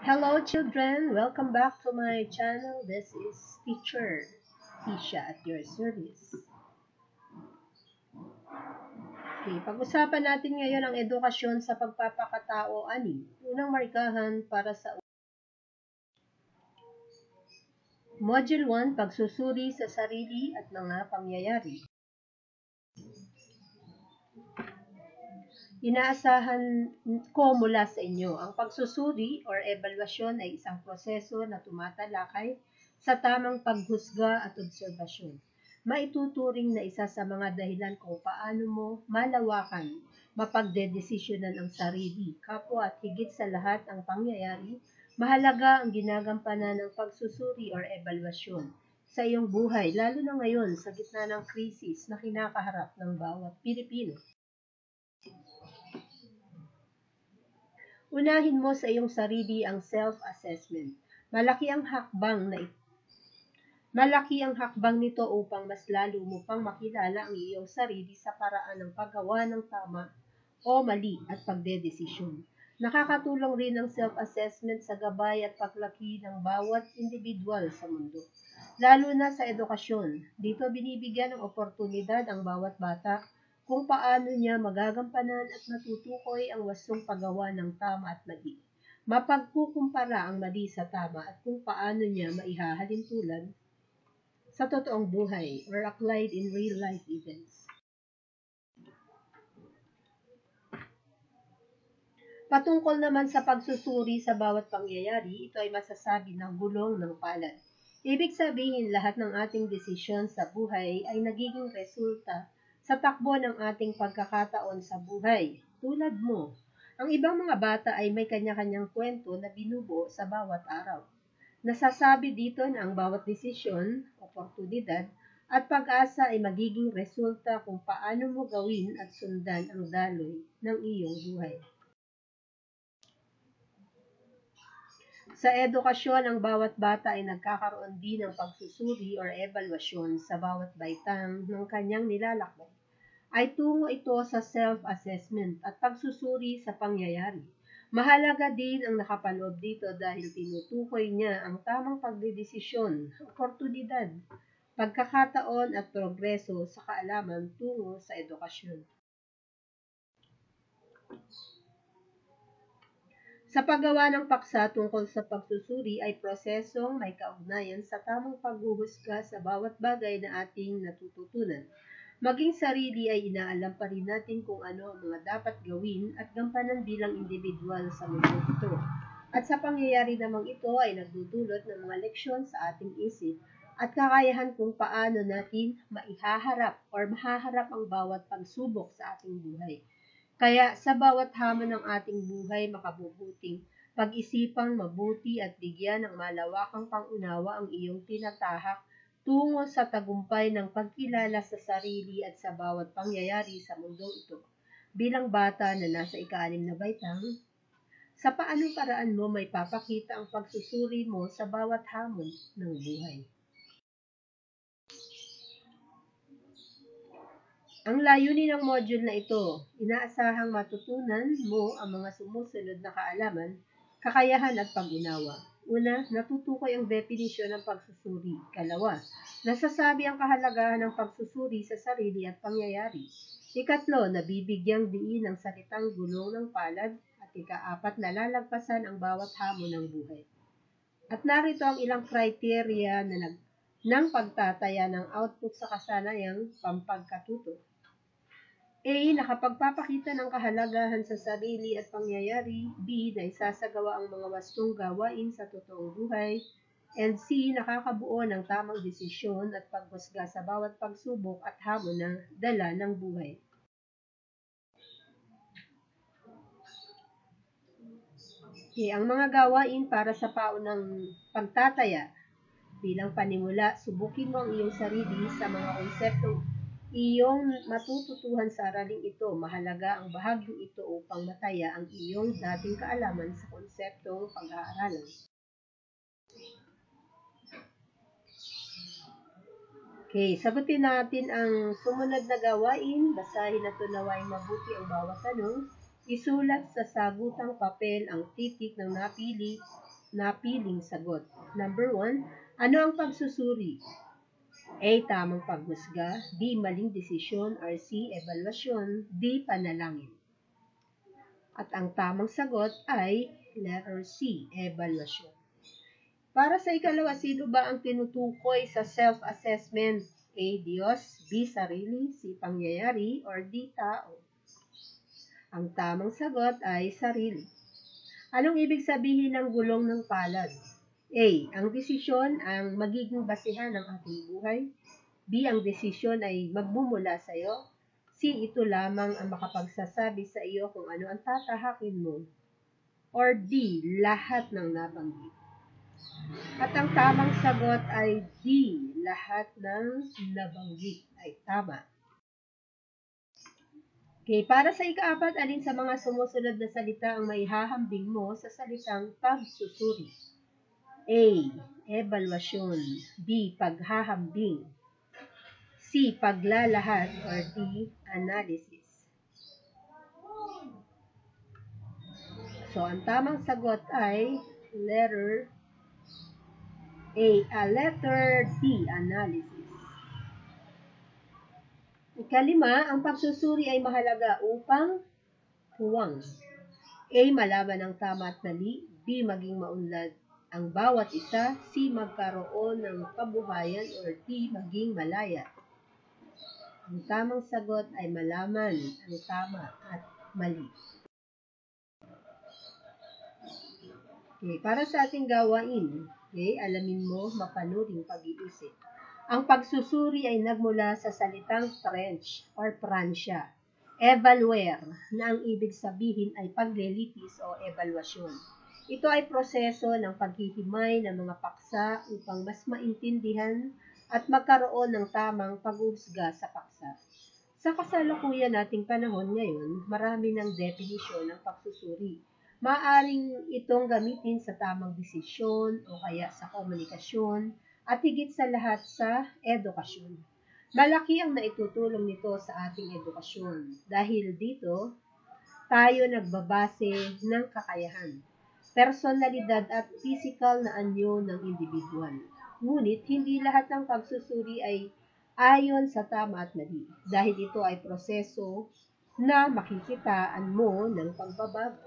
Hello children, welcome back to my channel. This is Teacher Tisha at your service. Okay, pag-usapan natin ngayon ang edukasyon sa pagpapakatao ani. Unang markahan para sa Module 1, pagsusuri sa sarili at mga pangyayari. Inaasahan ko mula sa inyo, ang pagsusuri or evaluasyon ay isang proseso na tumatalakay sa tamang paghusga at obserbasyon. Maituturing na isa sa mga dahilan kung paano mo malawakan, mapagdedesisyonan ang sarili, kapwa at higit sa lahat ang pangyayari. Mahalaga ang ginagampanan ng pagsusuri or evaluasyon sa iyong buhay, lalo na ngayon sa gitna ng krisis na kinakaharap ng bawat Pilipino. Unahin mo sa iyong sarili ang self-assessment. Malaki ang hakbang nito upang mas lalo mo pang makilala ang iyong sarili sa paraan ng paggawa ng tama o mali at pagdedesisyon. Nakakatulong rin ang self-assessment sa gabay at paglaki ng bawat individual sa mundo, lalo na sa edukasyon. Dito binibigyan ng oportunidad ang bawat bata kung paano niya magagampanan at matutukoy ang wastong paggawa ng tama at mali. Mapagkukumpara ang mali sa tama at kung paano niya maihahalin tulad sa totoong buhay or applied in real-life events. Patungkol naman sa pagsusuri sa bawat pangyayari, ito ay masasabi ng gulong ng palad. Ibig sabihin, lahat ng ating desisyon sa buhay ay nagiging resulta sa takbo ng ating pagkakataon sa buhay. Tulad mo, ang ibang mga bata ay may kanya-kanyang kwento na binubuo sa bawat araw. Nasasabi dito na ang bawat desisyon, oportunidad, at pag-asa ay magiging resulta kung paano mo gawin at sundan ang daloy ng iyong buhay. Sa edukasyon, ang bawat bata ay nagkakaroon din ng pagsusuri or evaluasyon sa bawat baitang ng kanyang nilalakbay. Ay tungo ito sa self-assessment at pagsusuri sa pangyayari. Mahalaga din ang nakapaloob dito dahil tinutukoy niya ang tamang pagdedesisyon, oportunidad, pagkakataon at progreso sa kaalaman tungo sa edukasyon. Sa paggawa ng paksa tungkol sa pagsusuri ay prosesong may kaugnayan sa tamang paghuhusga sa bawat bagay na ating natututunan. Maging sarili ay inaalam pa rin natin kung ano ang mga dapat gawin at gampanan bilang individual sa mundo ito. At sa pangyayari namang ito ay nagdudulot ng mga leksyon sa ating isip at kakayahan kung paano natin maihaharap or mahaharap ang bawat pagsubok sa ating buhay. Kaya sa bawat hamon ng ating buhay, makabubuting pag-isipang mabuti at bigyan ng malawakang pangunawa ang iyong tinatahak tungo sa tagumpay ng pagkilala sa sarili at sa bawat pangyayari sa mundong ito. Bilang bata na nasa ika-6 na baitang, sa paanong paraan mo may papakita ang pagsusuri mo sa bawat hamon ng buhay. Ang layunin ng module na ito, inaasahang matutunan mo ang mga sumusunod na kaalaman, kakayahan at pag-unawa. Una, natutukoy ang definisyon ng pagsusuri. Ikalawa, nasasabi ang kahalagahan ng pagsusuri sa sarili at pangyayari. Ikatlo, nabibigyang diin ang salitang gulong ng palad. At ika-4, nalalagpasan ang bawat hamon ng buhay. At narito ang ilang criteria ng pagtataya ng output sa kasanayang pampagkatuto. A. Nakapagpapakita ng kahalagahan sa sarili at pangyayari. B. Naisasagawa ang mga wastong gawain sa totoong buhay. And C. Nakakabuo ng tamang desisyon at paghusga sa bawat pagsubok at hamon na dala ng buhay. Okay, ang mga gawain para sa paunang pagtataya. Bilang panimula, subukin mo ang iyong sarili sa mga konseptong iyong matututuhan sa araling ito. Mahalaga ang bahagyong ito upang mataya ang iyong dating kaalaman sa konseptong pag-aaralan. Okay, sagutin natin ang sumunod na gawain. Basahin at tunawain mabuti ang bawat tanong. Isulat sa sagutang papel ang titik ng napili napiling sagot. Number 1, ano ang pagsusuri? A. Tamang paghusga, B. Maling desisyon, or C. Evaluasyon, D. Panalangin. At ang tamang sagot ay letter C. Evaluasyon. Para sa ikalawa, sino ba ang tinutukoy sa self-assessment? A. Diyos, B. Sarili, C. Pangyayari, or D. Tao. Ang tamang sagot ay sarili. Anong ibig sabihin ng gulong ng palad? A. Ang desisyon ang magiging basehan ng ating buhay. B. Ang desisyon ay magmumula sa iyo. C. Ito lamang ang makapagsasabi sa iyo kung ano ang tatahakin mo. Or D. Lahat ng nabanggit. At ang tamang sagot ay D. Lahat ng nabanggit ay tama. Okay, para sa ika-4, alin sa mga sumusunod na salita ang maihahambing mo sa salitang pagsusuri? A. Evaluasyon, B. Paghahambing, C. Paglalahad, or D. Analysis. So, ang tamang sagot ay letter D. Analysis. Ikalima, ang pagsusuri ay mahalaga upang puwang. A. Malaman ang tama at mali, B. Maging maunlad ang bawat isa, C. Magkaroon ng kabuhayan, or D. Maging malaya. Ang tamang sagot ay malaman ang tama at mali. Okay, para sa ating gawain, okay, alamin mo, mapanuring pag-iisip. Ang pagsusuri ay nagmula sa salitang French or Pransya, evaluer, na ang ibig sabihin ay paglilitis o evaluasyon. Ito ay proseso ng paghihimay ng mga paksa upang mas maintindihan at magkaroon ng tamang paghuhusga sa paksa. Sa kasalukuyan nating panahon ngayon, marami ng definisyon ng pagsusuri. Maaaring itong gamitin sa tamang desisyon o kaya sa komunikasyon at higit sa lahat sa edukasyon. Malaki ang naitutulong nito sa ating edukasyon dahil dito tayo nagbabase ng kakayahan, personalidad at physical na anyo ng individual. Ngunit hindi lahat ng pagsusuri ay ayon sa tama at mali dahil ito ay proseso na makikitaan mo ng pagbabago.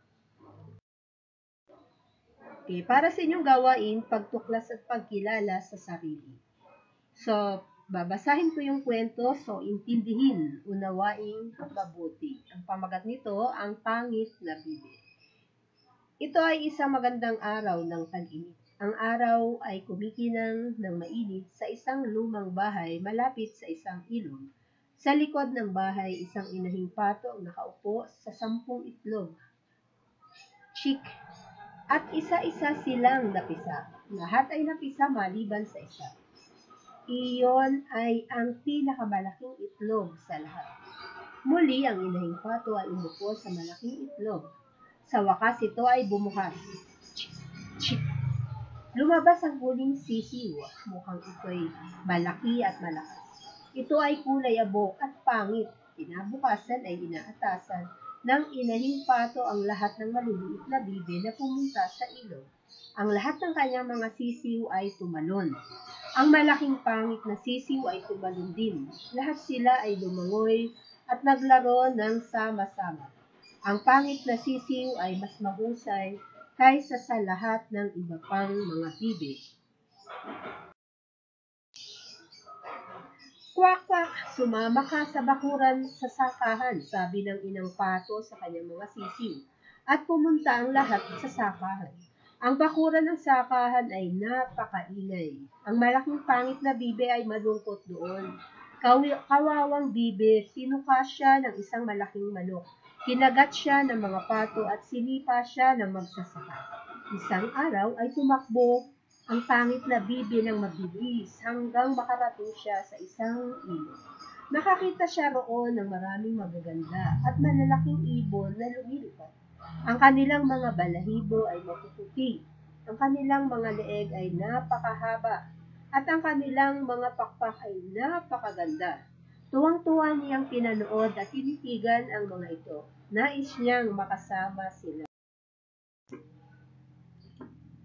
Okay, para sa inyong gawain, pagtuklas at pagkilala sa sarili. So, babasahin ko yung kwento, so intindihin, unawaing mabuti. Ang pamagat nito, ang pangit na bibi. Ito ay isang magandang araw ng tag-init. Ang araw ay kumikinang ng mainit sa isang lumang bahay malapit sa isang ilog. Sa likod ng bahay, isang inahing pato ang nakaupo sa 10 itlog. Chick. At isa-isa silang napisa. Lahat ay napisa maliban sa isa. Iyon ay ang pinakamalaking itlog sa lahat. Muli, ang inahing pato ay umupo sa malaking itlog. Sa wakas, ito ay bumukas. Chik. Lumabas ang huling sisiw. Mukhang ito'y malaki at malakas. Ito ay kulay abok at pangit. Kinabukasan ay inaatasan ng inahing pato ang lahat ng maliliit na bibe na pumunta sa ilog. Ang lahat ng kanyang mga sisiw ay tumalon. Ang malaking pangit na sisiw ay tumalon din. Lahat sila ay lumangoy at naglaro ng sama-sama. Ang pangit na sisiw ay mas mahusay kaysa sa lahat ng iba pang mga bibe. Kwak-kwak, sumama ka sa bakuran sa sakahan, sabi ng inang pato sa kanyang mga sisiw. At pumunta ang lahat sa sakahan. Ang bakuran ng sakahan ay napakaingay. Ang malaking pangit na bibe ay malungkot doon. Kawawang bibe, tinuka siya ng isang malaking manok. Kinagat siya ng mga pato at sinipa siya ng magsasaka. Isang araw ay tumakbo ang pangit na bibe ng mabilis hanggang makarating siya sa isang ilog. Nakakita siya roon ng maraming magaganda at malalaking ibon na lumilipad. Ang kanilang mga balahibo ay mapuputi, ang kanilang mga leeg ay napakahaba, at ang kanilang mga pakpak ay napakaganda. Tuwang-tuwa niyang pinanood at tinitigan ang mga ito. Nais niyang makasama sila.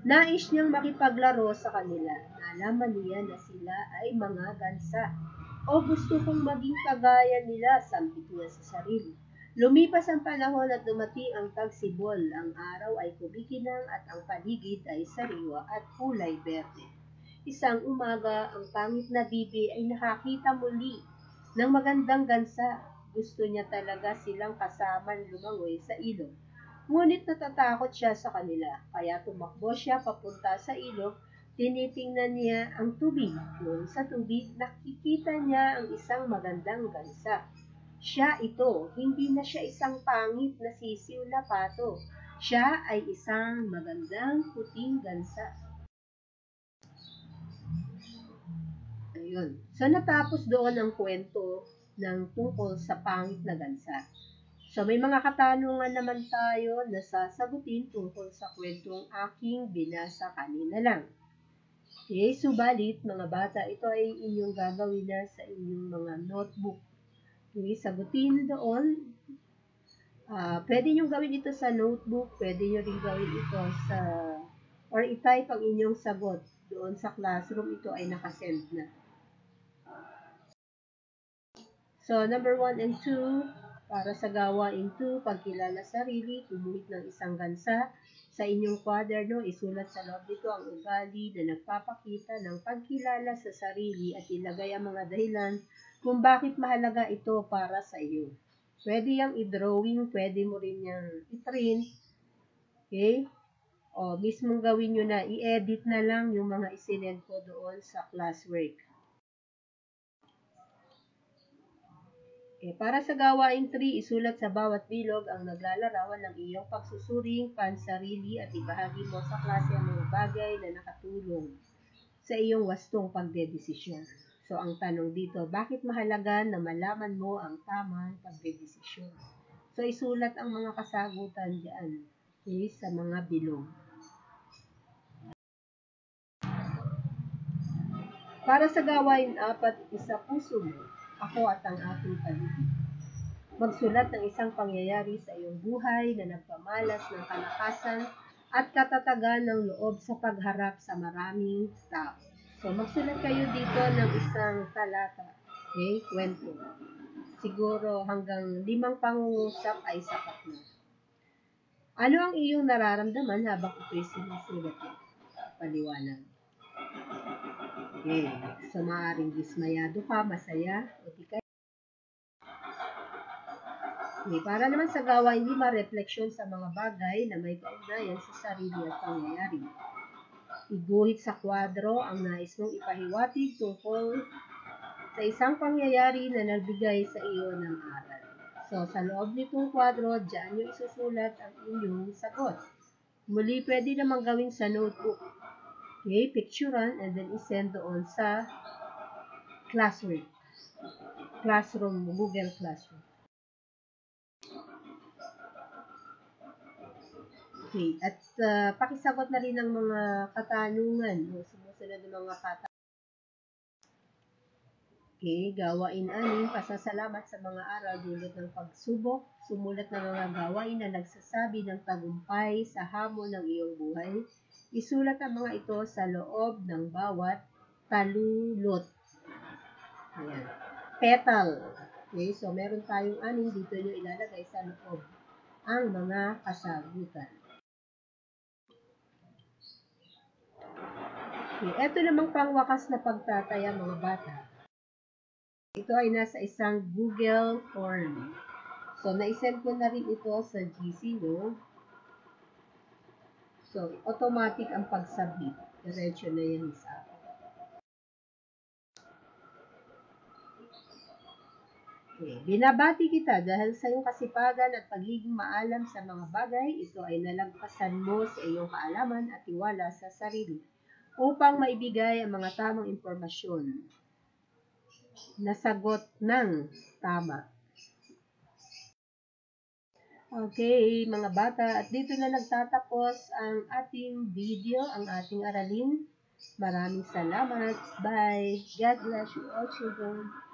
Nais niyang makipaglaro sa kanila. Nalaman niya na sila ay mga gansa. O gusto kong maging kagaya nila, sampit niya sa sarili. Lumipas ang panahon at dumating ang tagsibol. Ang araw ay kumikinang at ang paligid ay sariwa at kulay berde. Isang umaga, ang pangit na bibi ay nakakita muli ng magandang gansa. Gusto niya talaga silang kasamang lumangoy sa ilog. Ngunit natatakot siya sa kanila, kaya tumakbo siya papunta sa ilog. Tinitingnan niya ang tubig. Doon sa tubig, nakikita niya ang isang magandang gansa. Siya ito, hindi na siya isang pangit na sisiw na pato. Siya ay isang magandang puting gansa. Ayun. So, natapos doon ang kwento ng tungkol sa pangit na gansa. So, may mga katanungan naman tayo na sasagutin tungkol sa kwentong aking binasa kanina lang. Okay, subalit, mga bata, ito ay inyong gagawin na sa inyong mga notebook. Okay, sagutin doon. Pwede nyo gawin ito sa notebook, pwede nyo rin gawin ito sa, or i-type ang inyong sagot. Doon sa classroom, ito ay nakasend na. So, number 1 and 2, para sa gawain 2, pagkilala sarili, kumuhit ng isang gansa. Sa inyong kwaderno, isulat sa loob nito ang ugali na nagpapakita ng pagkilala sa sarili at ilagay ang mga dahilan kung bakit mahalaga ito para sa iyo. Pwede yung i-drawing, pwede mo rin yung i-print. Okay? O, mismong gawin nyo na, i-edit na lang yung mga isinend ko doon sa classwork. Okay, para sa gawain 3, isulat sa bawat bilog ang naglalarawan ng iyong pagsusuring, pansarili at ibahagi mo sa klase ang mga bagay na nakatulong sa iyong wastong pagdedesisyon. So, ang tanong dito, bakit mahalaga na malaman mo ang tamang pagdedesisyon? So, isulat ang mga kasagutan diyan, okay, sa mga bilog. Para sa gawain 4, isa puso mo, ako at ang aking paligid. Magsulat ng isang pangyayari sa iyong buhay na nagpamalas ng kalakasan at katatagan ng loob sa pagharap sa maraming tao. So, magsulat kayo dito ng isang talata. Okay? Kwento. Siguro hanggang 5 pangungusap ay sapat na. Ano ang iyong nararamdaman habang ito'y sinusulat mo? Paliwanag. Okay. So, maaaring dismayado ka, masaya, o di ka. Okay. Para naman sa gawain 5, refleksyon sa mga bagay na may kaugnayan sa sarili at pangyayari. Iguhit sa kwadro ang nais mong ipahiwatig tungkol sa isang pangyayari na nagbigay sa iyo ng aral. So, sa loob nitong kwadro, dyan nyo isusulat ang inyong sagot. Muli, pwede naman gawin sa notebook. Okay, picturean and then isend doon sa classroom, Google Classroom. Okay, at pakisagot na rin ng mga katanungan, sumusunod ng mga katanungan. Okay, gawain 6, pasasalamat sa mga aral dulot ng pagsubok, sumulat ng mga gawain na nagsasabi ng tagumpay sa hamon ng iyong buhay. Isulat ang mga ito sa loob ng bawat talulot. Ayan. Petal. Okay, so meron tayong 6, dito nyo ilalagay sa loob ang mga kasagutan. Okay, ito namang pangwakas na pagtataya mga bata. Ito ay nasa isang Google form. So, na-send ko na rin ito sa GC, no? So, automatic ang pag-submit. Diretso na yan sa akin. Okay. Binabati kita dahil sa iyong kasipagan at pagiging maalam sa mga bagay, ito ay nalagpasan mo sa iyong kaalaman at tiwala sa sarili upang maibigay ang mga tamang impormasyon. Nasagot ng tama. Okay, mga bata, at dito na nagtatapos ang ating video, ang ating aralin. Maraming salamat. Bye. God bless you all, children.